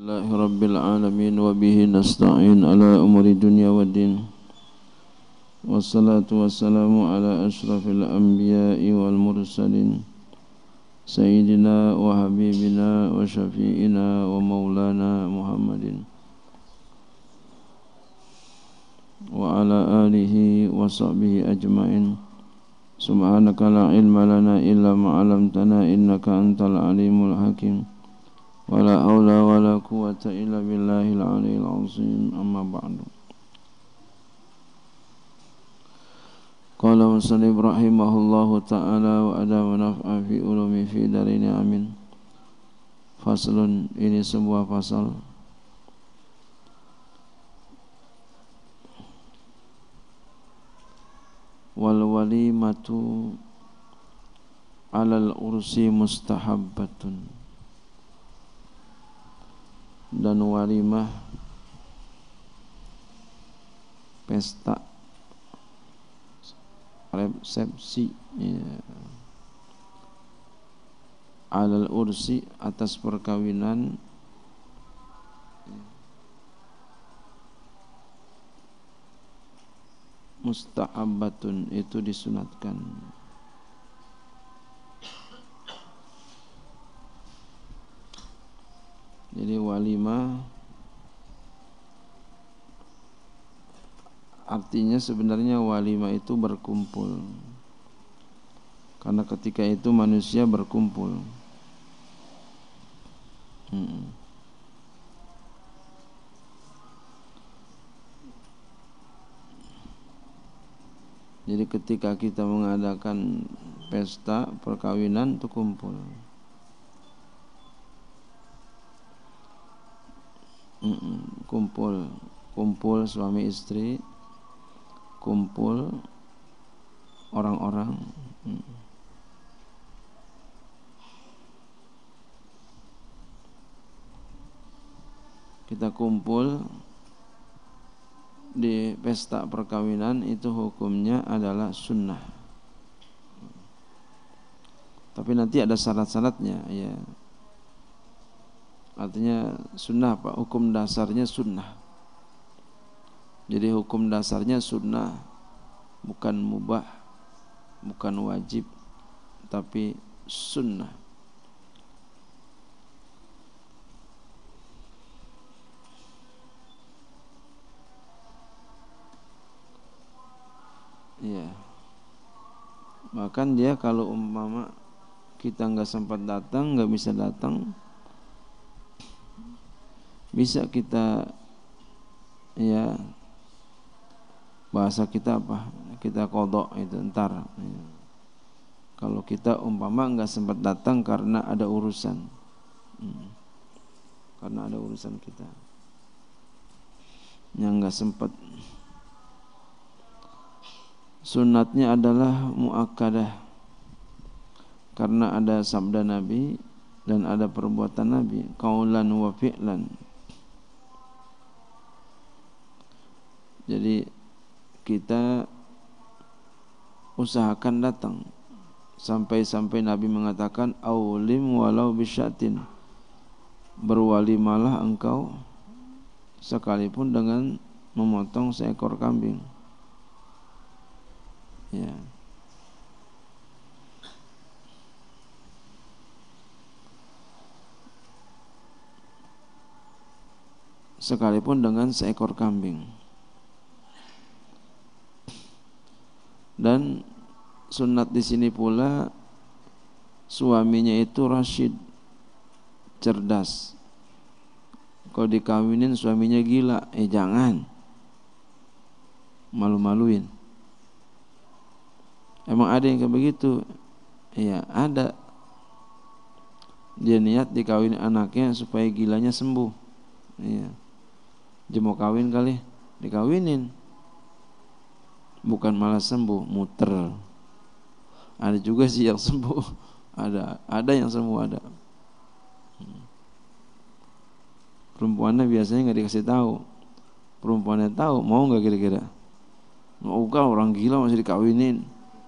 Rabbil alamin wa bihi nasta'in ala umuri dunya waddin. Wassalatu wassalamu ala ashrafil anbiya'i wal mursalin sayyidina wa habibina wa syafi'ina wa maulana Muhammadin wa ala alihi wa sahbihi ajma'in. Subhanaka la ilma lana illa ma 'allamtana innaka antal alimul hakim. Wala haula wala quwwata illa billahil aliyil azim. Amma ba'du. Qala musannif rahimahullahu ta'ala wa adama naf'a fi ulumi fi darini amin. Faslun, ini sebuah pasal. Wal walimatu alal ursi mustahabbatun. Dan walimah, pesta resepsi ya. Alal ursi, atas perkawinan, mustahabbatun, itu disunatkan. Jadi walimah artinya sebenarnya walimah itu berkumpul. Karena ketika itu manusia berkumpul. Jadi ketika kita mengadakan pesta perkawinan itu kumpul. Kumpul suami istri, kumpul orang-orang. Kita kumpul di pesta perkawinan, itu hukumnya adalah sunnah. Tapi nanti ada syarat-syaratnya ya. Artinya sunnah Pak, hukum dasarnya sunnah. Jadi hukum dasarnya sunnah, bukan mubah, bukan wajib, tapi sunnah. Ya. Bahkan dia kalau umpama kita nggak sempat datang, nggak bisa datang, bisa kita ya, bahasa kita apa? Kita qadha itu entar. Ya. Kalau kita umpama enggak sempat datang karena ada urusan. Karena ada urusan kita yang enggak sempat. Sunnatnya adalah muakkadah. Karena ada sabda Nabi dan ada perbuatan Nabi, qaulan wa fi'lan. Jadi kita usahakan datang sampai Nabi mengatakan aulim walau bisyatin, berwalimalah engkau sekalipun dengan memotong seekor kambing. Ya. Sekalipun dengan seekor kambing. Dan sunat di sini pula suaminya itu rasyid, cerdas. Kalau dikawinin suaminya gila, jangan, malu-maluin. Emang ada yang kayak begitu? Iya, ada. Dia niat dikawinin anaknya supaya gilanya sembuh. Iya. Dia mau kawin kali, dikawinin. Bukan malah sembuh, muter. Ada juga sih yang sembuh. Ada yang sembuh ada. Perempuannya biasanya nggak dikasih tahu. Perempuannya tahu, mau nggak kira-kira? Mau kan orang gila masih dikawinin.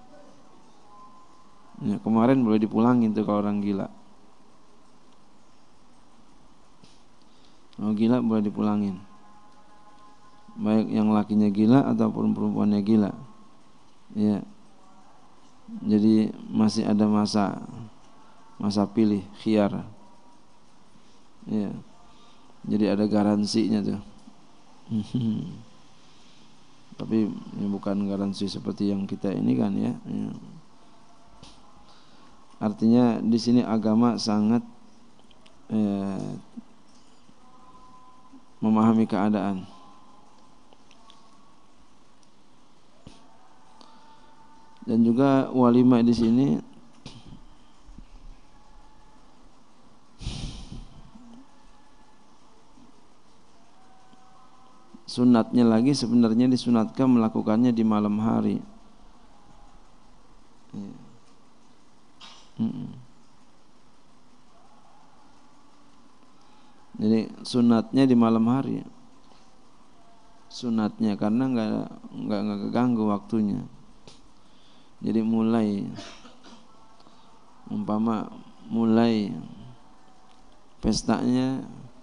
Ya, kemarin boleh dipulangin tuh kalau orang gila. gila boleh dipulangin, baik yang lakinya gila ataupun perempuannya gila, ya. Jadi masih ada masa pilih, khiyar, ya. Jadi ada garansinya tuh. Tapi ini bukan garansi seperti yang kita ini kan, ya. Artinya di sini agama sangat memahami keadaan. Dan juga walimah di sini sunatnya lagi sebenarnya disunatkan melakukannya di malam hari. Jadi sunatnya di malam hari. Sunatnya karena nggak keganggu waktunya. Jadi mulai pestanya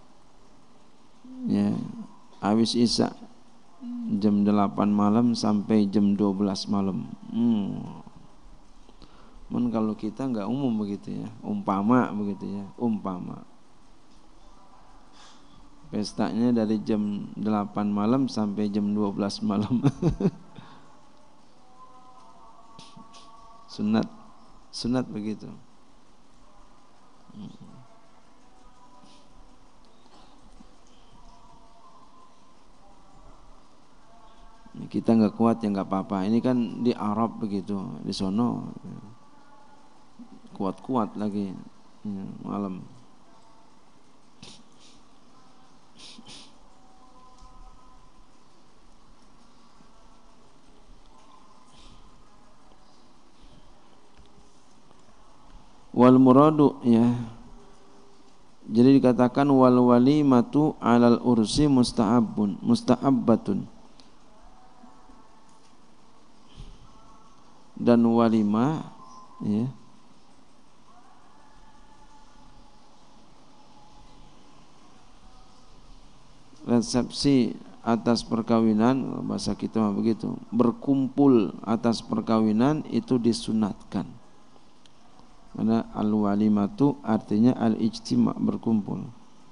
ya habis isya jam 8 malam sampai jam 12 malam. Kalau kita nggak umum begitu ya, umpama begitu ya, umpama pestanya dari jam 8 malam sampai jam 12 malam. Sunat begitu. Kita nggak kuat ya nggak apa-apa. Ini kan di Arab begitu, di sono kuat-kuat lagi ya, malam. Wal muradu ya. Jadi dikatakan wal walimatu alal ursi musta'abbatun. Dan walimah ya, resepsi atas perkawinan, bahasa kita mah begitu, berkumpul atas perkawinan itu disunatkan. Karena al-walimatu artinya al-ijtima', berkumpul.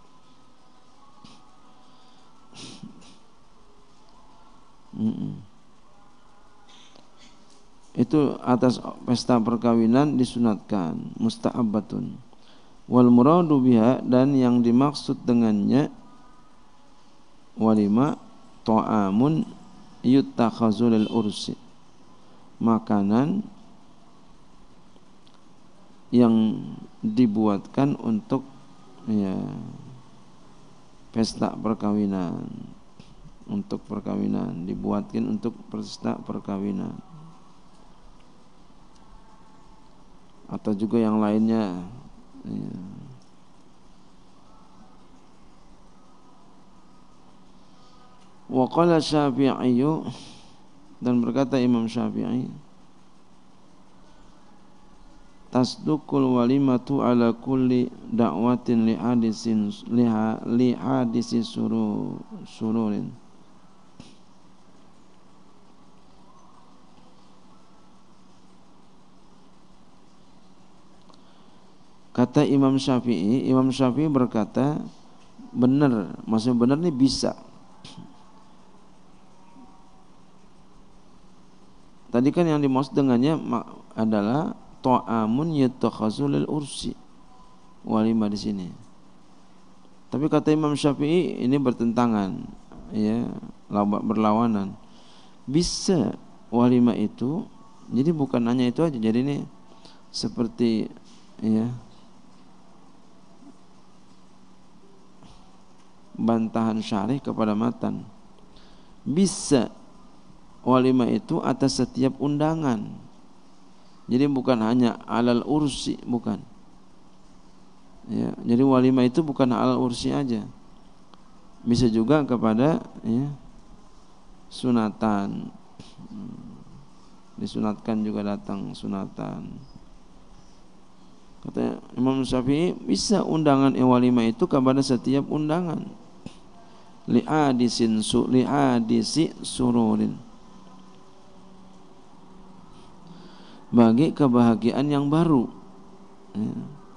Itu atas pesta perkawinan disunatkan, musta'abbatun. Wal muradu biha, dan yang dimaksud dengannya walima ta'amun yuttakhazu lil ursi, makanan yang dibuatkan untuk ya pesta perkawinan, untuk perkawinan, dibuatkan untuk pesta perkawinan, atau juga yang lainnya ya. Wa qala Syafi'i, dan berkata Imam Syafi'i, tasdukul walimatu ala kulli da'watin li hadisi sururin. Kata Imam Syafi'i berkata, benar, maksudnya benar ini bisa. Tadi kan yang dimaksud dengannya adalah ta'amun yatakhazu lil ursi, walimah di sini. Tapi kata Imam Syafi'i ini bertentangan, ya, berlawanan. Bisa walimah itu, jadi bukan hanya itu aja. Jadi ini seperti ya bantahan syarih kepada matan. Bisa walimah itu atas setiap undangan. Jadi bukan hanya alal ursi, bukan. Ya, jadi walimah itu bukan alal ursi aja. Bisa juga kepada ya, sunatan. Disunatkan juga datang sunatan. Kata Imam Syafi'i, bisa undangan walimah itu kepada setiap undangan. li'adisi sururin, bagi kebahagiaan yang baru, ya.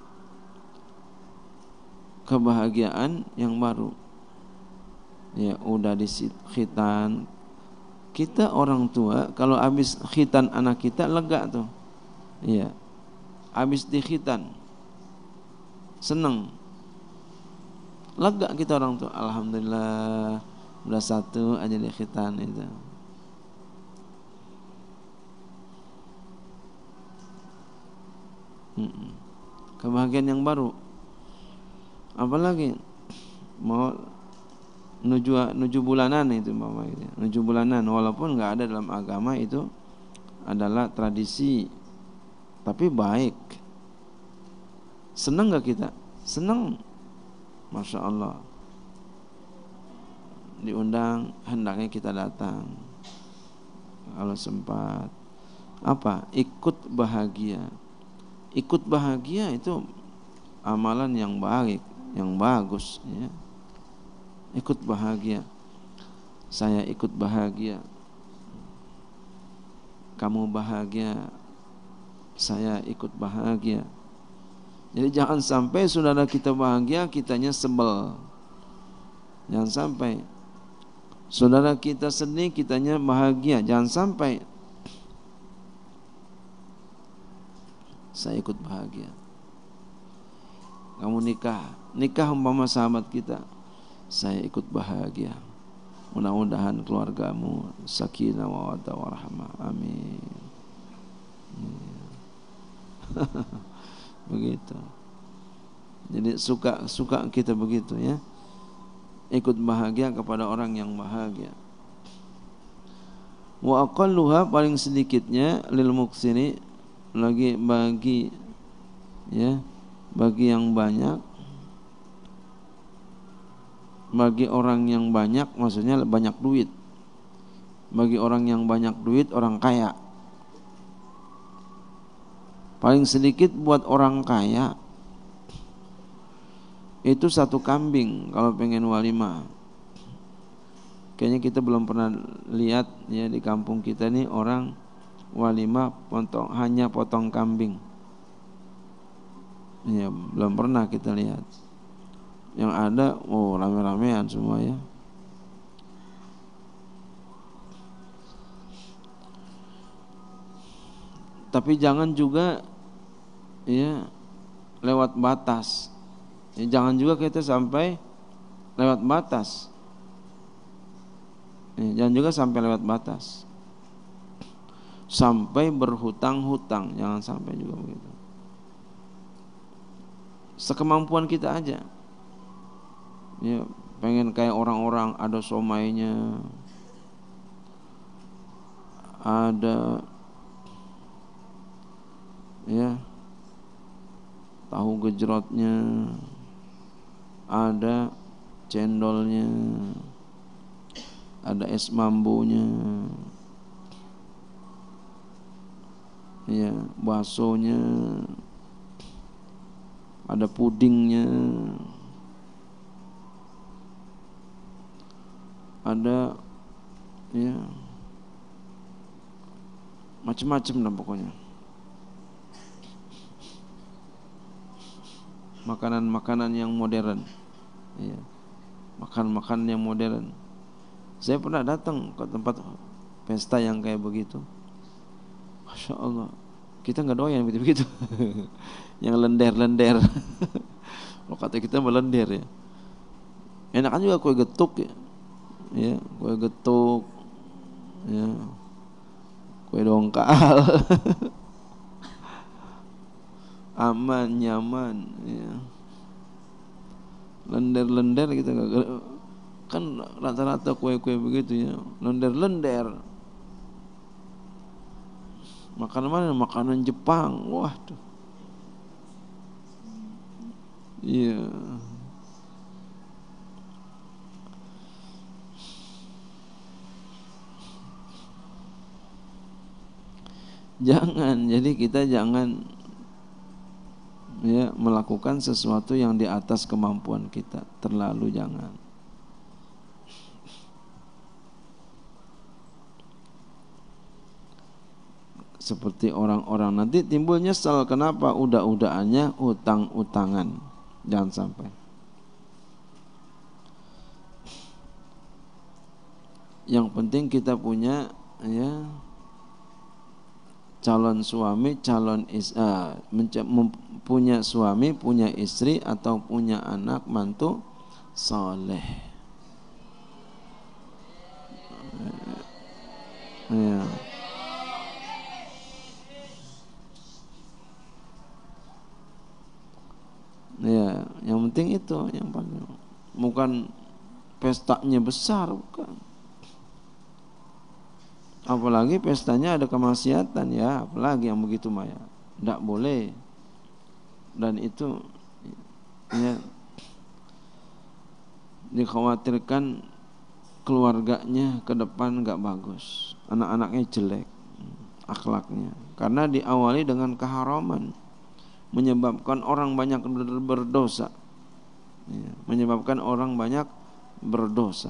Kebahagiaan yang baru, ya udah di khitan. Kita orang tua kalau habis khitan anak kita lega tuh, ya habis di khitan seneng, lega kita orang tua, alhamdulillah udah satu aja di khitan itu. Kebahagiaan yang baru. Apalagi mau nuju bulanan itu mama gitu. Nuju bulanan walaupun enggak ada dalam agama, itu adalah tradisi tapi baik. Senang enggak kita? Senang. Masya Allah. Diundang hendaknya kita datang kalau sempat. Apa? Ikut bahagia. Ikut bahagia itu amalan yang baik, yang bagus, ya. Ikut bahagia. Saya ikut bahagia. Kamu bahagia, saya ikut bahagia. Jadi jangan sampai saudara kita bahagia, kitanya sebel. Jangan sampai saudara kita sedih, kitanya bahagia. Jangan sampai. Saya ikut bahagia. Kamu nikah umpama sahabat kita, saya ikut bahagia. Mudah-mudahan keluargamu sakinah mawaddah warahmah. Amin. Begitu. Jadi suka kita begitu, ya. Ikut bahagia kepada orang yang bahagia. Wa aqalluha, paling sedikitnya, lil muksiri, lagi bagi, ya, bagi yang banyak, bagi orang yang banyak, maksudnya banyak duit. Bagi orang yang banyak duit, orang kaya. Paling sedikit buat orang kaya itu 1 kambing kalau pengen walimah. Kayaknya kita belum pernah lihat, ya, di kampung kita nih orang walimah hanya potong kambing. Ya, belum pernah kita lihat. Yang ada, rame-ramean semua, ya. Tapi jangan juga, ya, lewat batas. Ya, jangan juga kita sampai lewat batas. Ya, jangan juga sampai lewat batas. Sampai berhutang-hutang, jangan sampai juga begitu. Sekemampuan kita aja. Ya, pengen kayak orang-orang, ada somainya, ada, ya, tahu gejrotnya, ada cendolnya, ada es mambonya, ya, baksonya, ada pudingnya, ada, ya, macam-macam lah pokoknya. Makanan-makanan yang modern, ya, makan yang modern. Saya pernah datang ke tempat pesta yang kayak begitu. Masya Allah, kita nggak doyan begitu-begitu. Yang lender-lender. Kalau kata kita melender, ya. Enakan juga kue getuk, ya. Ya, kue getuk, ya, kue dongkal. Aman, nyaman, ya. Lender-lender gitu, kan rata-rata kue-kue begitu, ya, lender-lender. Makanan mana? Makanan Jepang. Wah tuh. Iya. Jangan, jadi kita jangan, ya, melakukan sesuatu yang di atas kemampuan kita, terlalu jangan. seperti orang-orang nanti timbul nyesal. Kenapa? Udah-udahannya utang-utangan. Jangan sampai. Yang penting kita punya ya calon suami, punya suami, punya istri atau punya anak mantu saleh. Ya. Ya, yang penting itu yang paling, bukan pestanya besar, bukan. Apalagi pestanya ada kemaksiatan ya, apalagi yang begitu maya, tidak boleh. Dan itu ya dikhawatirkan keluarganya ke depan nggak bagus, anak-anaknya jelek akhlaknya, karena diawali dengan keharaman, menyebabkan orang banyak berdosa ya, menyebabkan orang banyak berdosa.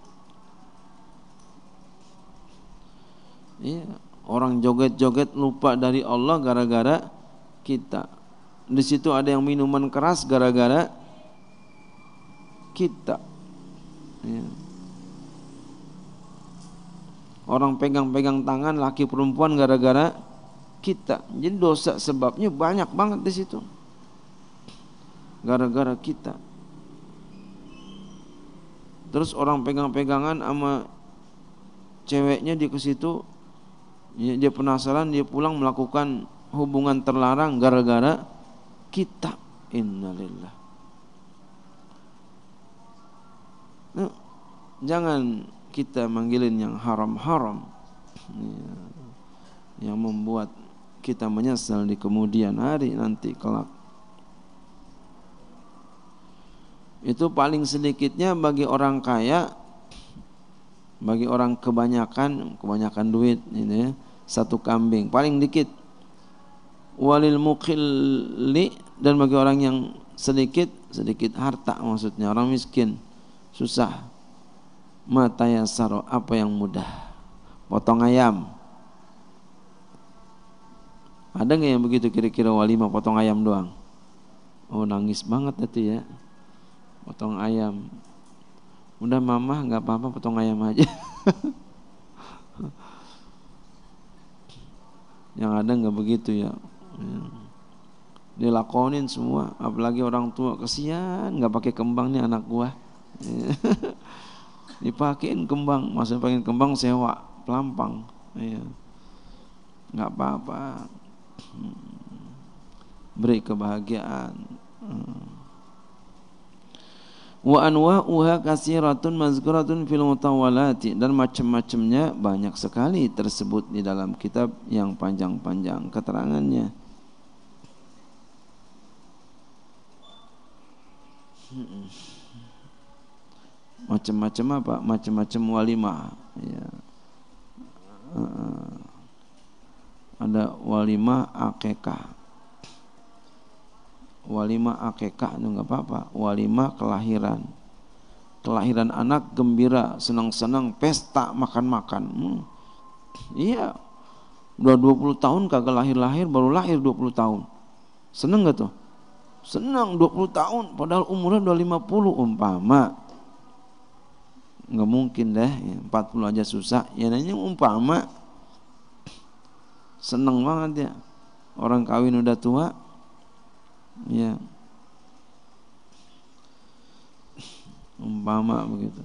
Iya, orang joget-joget lupa dari Allah gara-gara kita. Di situ ada yang minuman keras gara-gara kita. Iya. Orang pegang-pegang tangan laki perempuan gara-gara kita. Jadi dosa sebabnya banyak banget di situ. Gara-gara kita. Terus orang pegang-pegangan sama ceweknya di ke situ. Dia penasaran, dia pulang melakukan hubungan terlarang gara-gara kita. Innalillah. Nah, jangan kita manggilin yang haram-haram yang membuat kita menyesal di kemudian hari nanti kelak. Itu paling sedikitnya bagi orang kaya, bagi orang kebanyakan duit ini ya. Satu kambing paling dikit. Walil muqilli, dan bagi orang yang sedikit harta, maksudnya orang miskin susah. Mata yasaro, apa yang mudah. Potong ayam. Ada nggak yang begitu kira-kira walimah potong ayam doang? Oh, nangis banget itu ya. Potong ayam. Udah mama nggak apa-apa, potong ayam aja. Yang ada nggak begitu ya. Dilakonin semua, apalagi orang tua, kesian nggak pakai kembang nih anak gua. Dipakein kembang, maksudnya pakein kembang sewa pelampang. Iya. Nggak apa-apa. Beri kebahagiaan. Wa anwa'uha katsiratun mazkuratun fil mutawalati, dan macam-macamnya banyak sekali tersebut di dalam kitab yang panjang-panjang keterangannya. Macam-macam apa? Macam-macam walimah ya. Ada walimah akikah. Walimah akikah itu enggak apa-apa. Walimah kelahiran. Kelahiran anak gembira, senang-senang, pesta, makan-makan. Iya. Udah 20 tahun kagak lahir-lahir, baru lahir 20 tahun. Seneng enggak tuh? Senang 20 tahun padahal umurnya udah 50 umpama. Enggak mungkin deh, 40 aja susah. Ya nanya umpama. Seneng banget ya. Orang kawin udah tua. Ya, umpama begitu.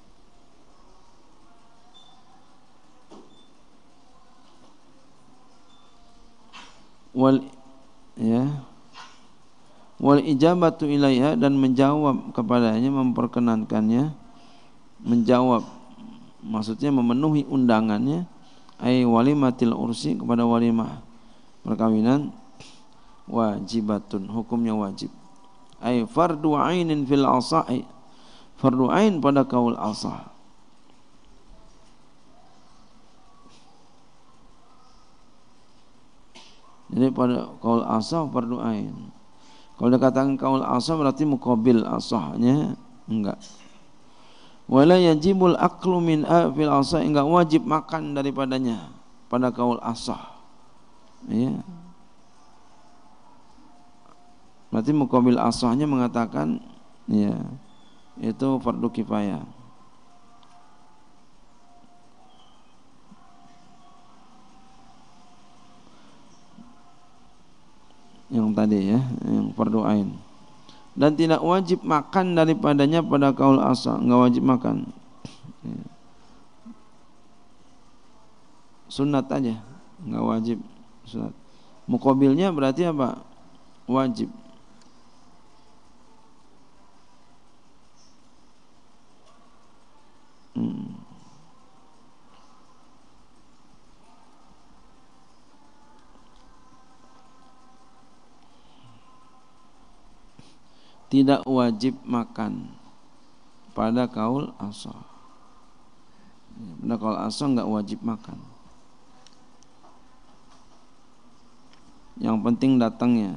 Wal ijabatu ilaiha, dan menjawab kepadanya, memperkenankannya, menjawab, maksudnya memenuhi undangannya, ai walimatil ursi, kepada walimah perkawinan, wajibatun, hukumnya wajib. Ai fardu ainin fil asai, fardu ain pada kaul asah. Jadi pada kaul asah fardu ain. Kalau dikatakan kaul asah berarti muqabil asahnya enggak. Wala yajibul aklu min fil asah, enggak wajib makan daripadanya pada kaul asah. Ya. Berarti muqabil ashahnya mengatakan ya itu fardu kifayah. Yang tadi ya, yang fardu ain. Dan tidak wajib makan daripadanya pada kaul ashah, enggak wajib makan. Ya. Sunat aja, enggak wajib sunat. Muqabilnya berarti apa? Wajib. Tidak wajib makan pada kaul ashah. Pada kaul ashah enggak wajib makan. Yang penting datangnya.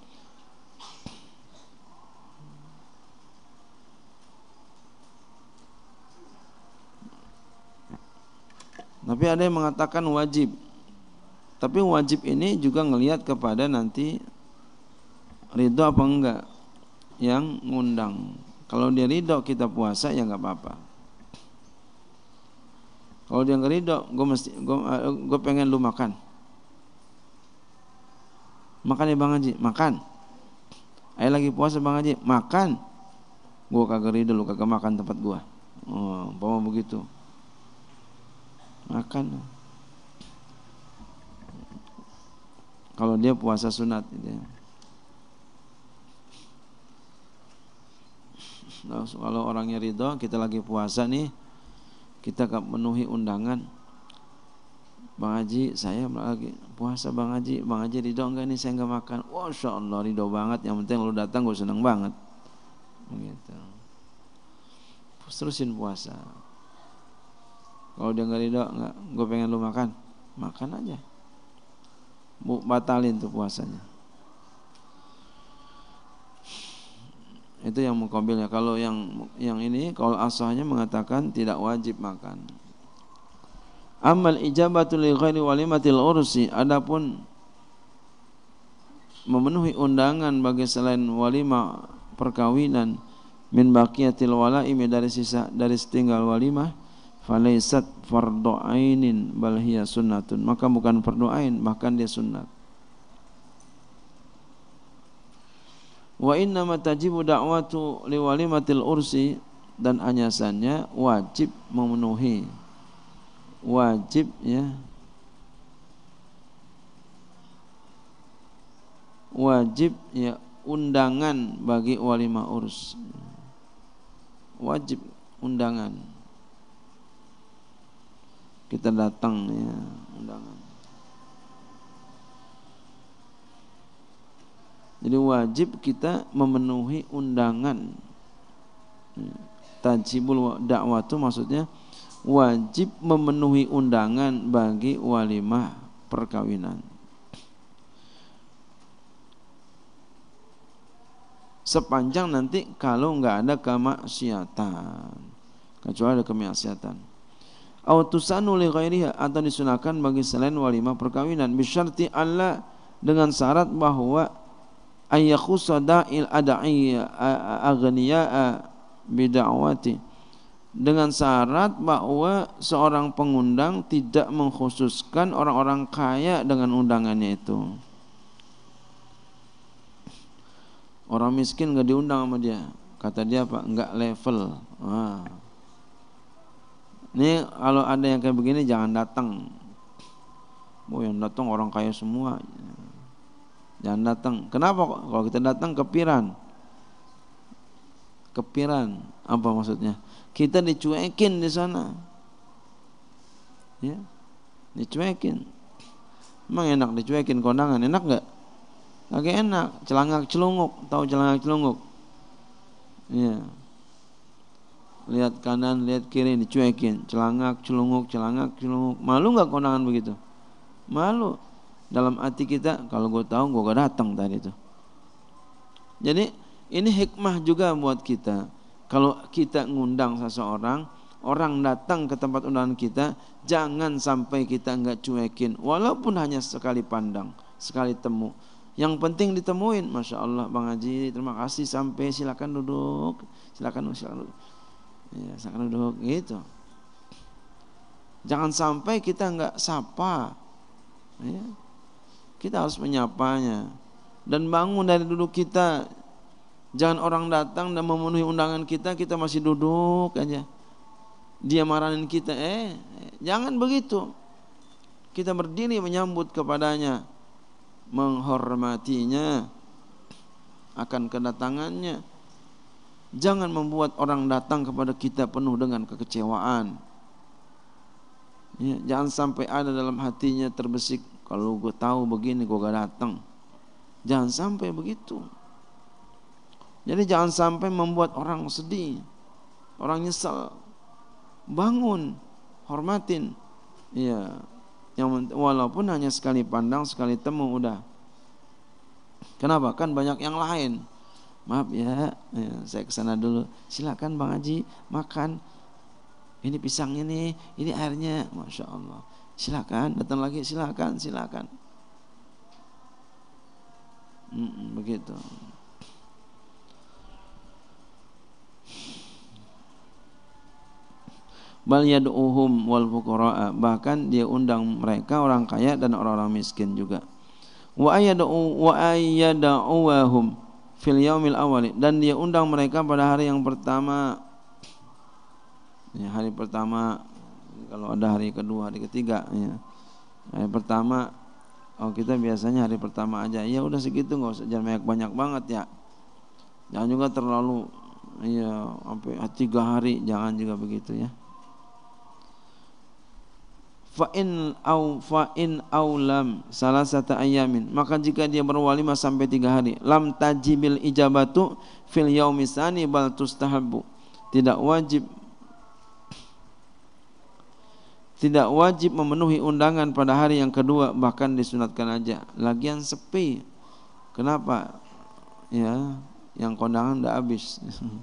Tapi ada yang mengatakan wajib. Tapi wajib ini juga ngelihat kepada nanti ridho apa enggak yang ngundang. Kalau dia ridho kita puasa ya enggak apa-apa. Kalau dia enggak ridho, gue pengen lu makan. Makan ya Bang Haji, makan. Ayo lagi puasa Bang Haji, makan. Gue kagak ridho lu kagak makan tempat gue. Oh, umpama begitu. Makan. Kalau dia puasa sunat gitu ya. Nah, kalau orangnya ridho, kita lagi puasa nih, kita memenuhi undangan. Bang Haji, saya lagi puasa Bang Haji ridho enggak nih saya enggak makan. Masya Allah ridho banget, yang penting lu datang gue seneng banget. Begitu. Terusin puasa. Kalau dia enggak ridho, enggak, gue pengen lu makan, makan aja. Batalin tuh puasanya. Itu yang muqabilnya. Kalau yang ini kalau ashahnya mengatakan tidak wajib makan. Amal ijabatu li ghairi walimatil ursi, adapun memenuhi undangan bagi selain walimah perkawinan min baqiyatil walaimi dari setinggal walimah falaisat fardhu ainin bal hiya sunnatun, maka bukan fardhu ain bahkan dia sunnat. Wa inna ma tajibu da'watu li walimatil ursi, dan anyasannya wajib memenuhi wajib ya undangan bagi walimah urs, wajib undangan kita datang ya undangan. Jadi wajib kita memenuhi undangan. Tajibul da'watu maksudnya wajib memenuhi undangan bagi walimah perkawinan. Sepanjang nanti kalau enggak ada kemaksiatan, kecuali ada kemaksiatan. Aw tusanu li ghairiha, atau disunahkan bagi selain walimah perkawinan bisyarti alla, dengan syarat bahwa ayyakhusa da'il ad'iyya aghniya'a bid'awati, dengan syarat bahwa seorang pengundang tidak mengkhususkan orang-orang kaya dengan undangannya itu. Orang miskin enggak diundang sama dia, kata dia apa? Enggak level. Ini kalau ada yang kayak begini jangan datang. Yang datang orang kaya semua. Jangan datang. Kenapa? Kalau kita datang kepiran. Kepiran apa maksudnya? Kita dicuekin di sana. Ya. Dicuekin. Emang enak dicuekin kondangan, enak enggak? Kagak enak, celangak celunguk, tahu celangak celunguk? Iya. Lihat kanan, lihat kiri dicuekin, celangak celunguk, celangak celunguk. Malu enggak kondangan begitu? Malu. Dalam hati kita, kalau gue tahu gue gak datang tadi itu. Jadi ini hikmah juga buat kita. Kalau kita ngundang seseorang, orang datang ke tempat undangan kita, jangan sampai kita enggak cuekin, walaupun hanya sekali pandang, sekali temu. Yang penting ditemuin. Masya Allah Bang Haji, terima kasih, sampai, silakan duduk, silakan duduk, ya, silakan duduk gitu. Jangan sampai kita enggak sapa, ya. Kita harus menyapanya dan bangun dari duduk kita. Jangan orang datang dan memenuhi undangan kita, kita masih duduk aja. Dia marahin kita, jangan begitu. Kita berdiri menyambut kepadanya, menghormatinya akan kedatangannya. Jangan membuat orang datang kepada kita penuh dengan kekecewaan. Ya, jangan sampai ada dalam hatinya terbesik, kalau gue tahu begini gue gak datang. Jangan sampai begitu. Jadi jangan sampai membuat orang sedih, orang nyesal. Bangun, hormatin. Ya, yang walaupun hanya sekali pandang, sekali temu udah. Kenapa? Kan banyak yang lain. Maaf ya, saya kesana dulu. Silakan Bang Haji makan. Ini pisang ini airnya, Masya Allah. Silakan, datang lagi, silakan. Begitu. Bal yad'uhum wal fuqara, bahkan dia undang mereka orang kaya dan orang-orang miskin juga. Wa ayyada'uhum fil yaumil awwal, dan dia undang mereka pada hari yang pertama. Ya, hari pertama, kalau ada hari kedua, hari ketiga, ya. Hari pertama, kita biasanya hari pertama aja. Ya udah segitu, enggak usah, jangan banyak banget ya. Jangan juga terlalu, ya sampai 3 hari, jangan juga begitu ya. Fa'in aulam salasata ayamin, maka jika dia berwalimah sampai 3 hari, lam tajibil ijabatu fil yaumisani bal tustahabbu, tidak wajib memenuhi undangan pada hari yang kedua, bahkan disunatkan aja. Lagian sepi. Kenapa? Ya, yang kondangan udah habis.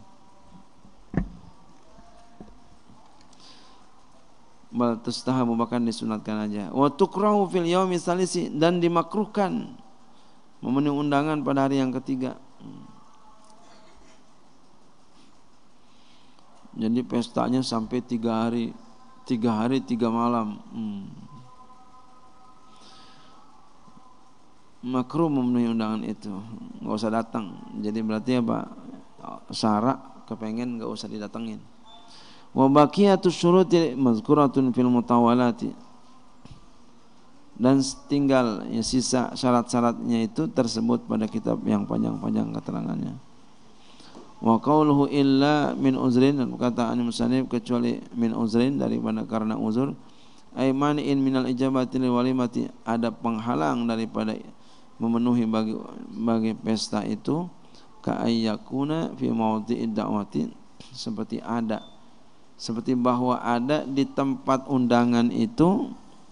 Bal tustahabu, bahkan disunatkan aja. Wa tukrahu fil yaumi salisi, dan dimakruhkan memenuhi undangan pada hari yang ketiga. Jadi pestanya sampai 3 hari 3 malam. Makruh memenuhi undangan itu, enggak usah datang. Jadi berarti apa? Syarak kepengen enggak usah didatengin. Wa baqiyatus syuruti mazkuratun fil mutawalati, dan tinggal ya, sisa syarat-syaratnya itu tersebut pada kitab yang panjang-panjang keterangannya. Wa qauluhu illa min uzrin, dan perkataan musannif kecuali min uzrin, daripada karena uzur. Ay mani'in minal ijabati lil walimati, ada penghalang daripada memenuhi bagi pesta itu. Ka ayyakuna fi mawdi'id da'wati, seperti bahwa ada di tempat undangan itu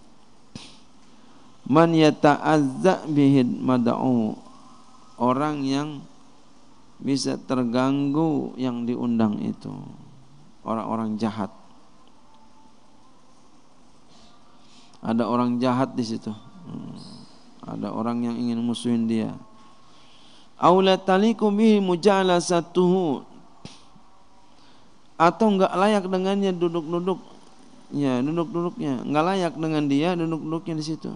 man yata'azza bihid mad'u, orang yang bisa terganggu yang diundang itu, orang-orang jahat. Ada orang jahat di situ. Ada orang yang ingin musuhin dia. Aula taliku bihi mujalasatuhu, atau enggak layak dengannya duduk-duduknya, enggak layak dengan dia duduk-duduknya di situ.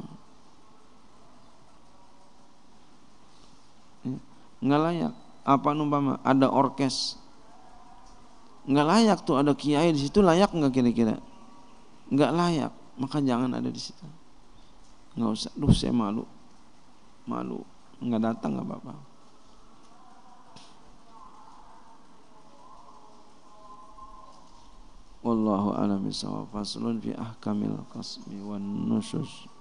Enggak layak. Apa umpama ada orkes, enggak layak tuh ada kiai di situ, layak enggak kira-kira? Enggak layak, maka jangan ada di situ. Enggak usah. Saya malu, enggak datang enggak apa-apa. Wallahu a'lam bishawab. Faslun fi ahkamil qasmi wan nusyuz.